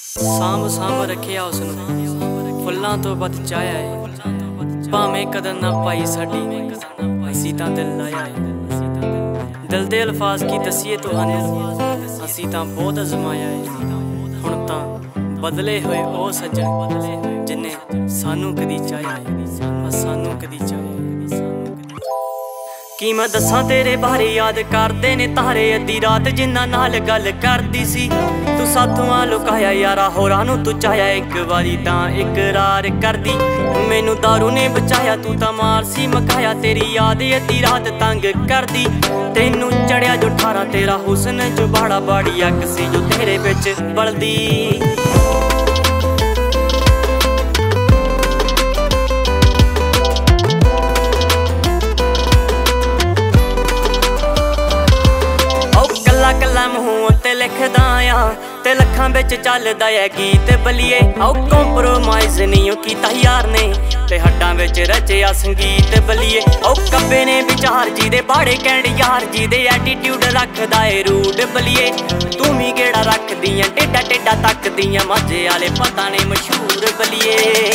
ਸਾਂਭ ਸਾਂਭ ਰੱਖਿਆ ਉਸਨੂੰ ਫੁੱਲਾਂ ਤੋਂ ਵੱਧ ਚਾਹਿਆ ਏ। ਭਾਵੇਂ ਕਦਰ ਨਾ ਪਾਈ ਸਾਡੀ ਅਸੀਂ ਤਾਂ ਦਿਲ ਲਾਇਆ ਏ। ਦਿਲ ਦੇ ਅਲਫਾਜ਼ ਕੀ ਦਸੀਏ ਤੁਹਾਨੂੰ, ਅਸੀਂ ਤਾਂ ਬਹੁਤ ਅਜ਼ਮਾਇਆ ਏ। ਹੁਣ ਤਾਂ ਬਦਲੇ ਹੋਏ ਉਹ ਸੱਜਣ ਜਿੰਨੇ ਸਾਨੂੰ ਕਦੀ ਚਾਹਿਆ ਏ, ਸਾਨੂੰ ਕਦੀ ਚਾਹਿਆ। ਕੀ ਮੈਂ ਦੱਸਾਂ ਤੇਰੇ ਬਾਰੇ, ਯਾਦ ਕਰਦੇ ਨੇ ਤਾਰੇ ਅੱਧੀ ਰਾਤ ਜਿੰਨਾ ਨਾਲ ਗੱਲ ਕਰਦੀ ਸੀ। ਤੂੰ ਸਾਥੋਂ ਲੁਕਾਇਆ ਯਾਰਾ ਹੋਰਾਂ ਨੂੰ ਤੂੰ ਚਾਹਿਆ, ਇੱਕ ਵਾਰੀ ਤਾਂ ਇਕਰਾਰ ਕਰਦੀ। ਮੈਨੂੰ ਦਾਰੂ ਨੇ ਬਚਾਇਆ, ਤੂੰ ਤਾਂ ਮਾਰ ਸੀ ਮਕਾਇਆ। ਤੇਰੀ ਯਾਦ ਅੱਧੀ ਰਾਤ ਤੰਗ ਕਰਦੀ। ਤੈਨੂੰ ਚੜਿਆ ਜੋ 18 ਤੇਰਾ ਹੁਸਨ ਜੋ ਬਾੜਾ ਬਾੜੀ ਅੱਗ ਸੀ ਜੋ ਤੇਰੇ ਵਿੱਚ ਬਲਦੀ। ਕੱਲਾ ਮੂੰਹ ਉੱਤੇ ਲਿਖਦਾ ਆ ਤੇ ਲੱਖਾਂ ਵਿੱਚ ਚੱਲਦਾ ਏ ਗੀਤ ਬਲੀਏ। ਆਓ ਕੰਪਰੋਮਾਈਜ਼ ਨਹੀਂ ਕੀਤਾ ਯਾਰ ਨੇ ਤੇ ਹੱਡਾਂ ਵਿੱਚ ਰਚਿਆ ਸੰਗੀਤ ਬਲੀਏ। ਆਓ ਕੱਬੇ ਨੇ ਵਿਚਾਰ ਜੀ ਦੇ ਬਾੜੇ ਕਹਿਣ ਯਾਰ ਜੀ ਦੇ ਐਟੀਟਿਊਡ ਰੱਖਦਾ ਏ ਰੂਡ ਬਲੀਏ। ਤੂੰ ਵੀ ਕਿਹੜਾ ਰੱਖਦੀਆਂ ਟੇਡਾ ਟੇਡਾ ਤੱਕਦੀਆਂ ਮਾਝੇ ਵਾਲੇ ਪਤਾ ਨੇ ਮਸ਼ਹੂਰ ਬਲੀਏ।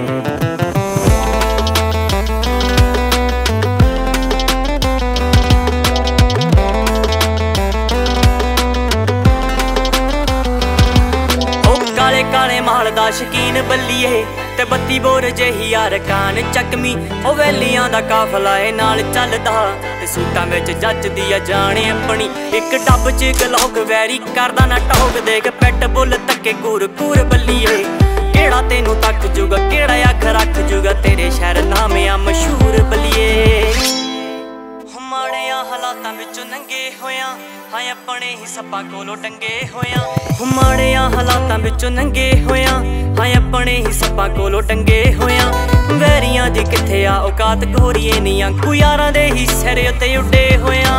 ਕਾਲੇ ਮਾਲ ਦਾ ਸ਼ਕੀਨ ਬੱਲੀਏ ਤੇ 32 ਬੋਰ ਜਿਹੀ ਯਾਰ ਕਾਨ ਚੱਕਮੀ। ਉਹ ਵੈਲੀਆਂ ਦਾ ਕਾਫਲਾ ਏ ਨਾਲ ਚੱਲਦਾ ਤੇ ਸੂਟਾਂ ਵਿੱਚ ਜੱਚਦੀ ਆ ਜਾਣੇ ਆਪਣੀ। ਇੱਕ ਡੱਬ ਚ ਗਲੋਕ ਵੈਰੀ ਕਰਦਾ ਨਾ ਟੋਕ ਦੇਖ ਪੈਟ ਬੁੱਲ ਤੱਕੇ ਕੂਰ ਕੂਰ ਬੱਲੀਏ। ਕਿਹੜਾ ਤੈਨੂੰ ਤੱਕ ਜੂਗਾ ਕਿਹੜਾ ਅੱਖ ਰੱਖ ਜੂਗਾ ਤੇਰੇ ਸ਼ਹਿਰ ਨਾਮਿਆਂ ਮਸ਼ਹੂਰ ਬੱਲੀਏ। ਮਾੜਿਆਂ ਹਾਲਾਤਾਂ ਵਿੱਚੋਂ ਨੰਗੇ ਹੋਇਆਂ ਹਾਂ ਆਪਣੇ ਹੀ ਸੱਪਾਂ ਕੋਲੋਂ ਟੰਗੇ ਹੋਇਆਂ। ਮਾੜਿਆਂ ਹਾਲਾਤਾਂ ਵਿੱਚੋਂ ਨੰਗੇ ਹੋਇਆਂ ਹਾਂ ਆਪਣੇ ਹੀ ਸੱਪਾਂ ਕੋਲੋਂ ਟੰਗੇ ਹੋਇਆਂ। ਵੈਰੀਆਂ ਦੀ ਕਿੱਥੇ ਆ ਔਕਾਤ ਗੋਰੀਏ ਨੀ ਅੰਕੂ ਯਾਰਾਂ ਦੇ ਹੀ ਸਿਰ ਉੱਤੇ ਉੱਡੇ ਹੋਇਆਂ।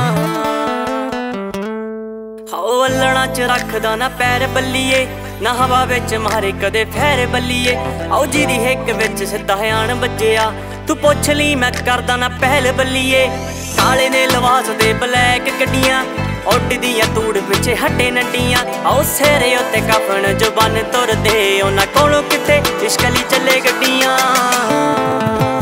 ਹਾਓ ਅੱਲਣਾ ਚ ਰੱਖਦਾ ਨਾ ਪੈਰ ਬੱਲੀਏ, ਨਾ ਹਵਾ ਵਿੱਚ ਮਾਰੇ ਕਦੇ ਫੈਰ ਬੱਲੀਏ। ਆਓ ਜਿਹਦੀ ਹਿੱਕ ਵਿੱਚ ਸਿੱਧਾ ਆਣ ਵੱਜਿਆ ਤੂੰ ਪੁੱਛ ਲਈ ਮੈਂ ਕਰਦਾ ਨਾ ਪਹਿਲ ਬੱਲੀਏ। ਕਾਲੇ ਨੇ ਲਿਬਾਸ ਦੇ ਬਲੈਕ ਗੱਡੀਆਂ ਉੱਡਦੀਆਂ ਤੂੜ ਪਿੱਛੇ ਹੱਟੇ ਨੰਡੀਆਂ। ਆਓ ਸਿਰੇ ਉੱਤੇ ਕਫਨ ਜੋ ਬੰਨ ਤੁਰਦੇ ਉਹਨਾਂ ਕੋਲੋਂ ਕਿਤੇ ਇਸ਼ਕ ਲਈ ਚੱਲੇ ਗੱਡੀਆਂ।